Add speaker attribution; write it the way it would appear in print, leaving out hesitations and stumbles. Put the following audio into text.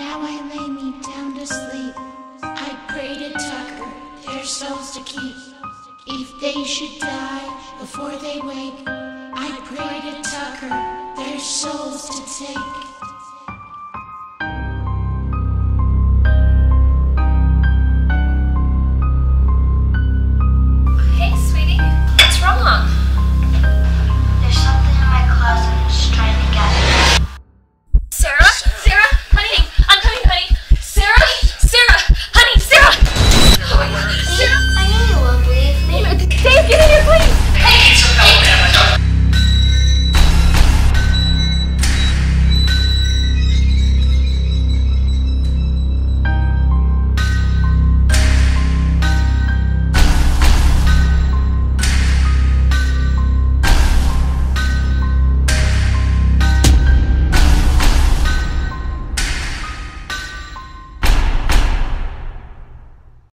Speaker 1: Now I lay me down to sleep. I pray to Tucker, their souls to keep. If they should die before they wake, I pray to Tucker, their souls to take.